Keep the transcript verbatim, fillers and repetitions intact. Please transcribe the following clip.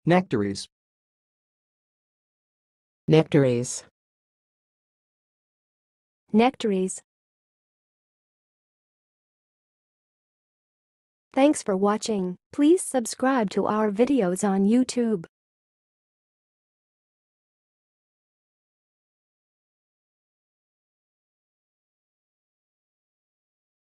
nectaries, nectaries, nectaries. Thanks for watching. Please subscribe to our videos on YouTube.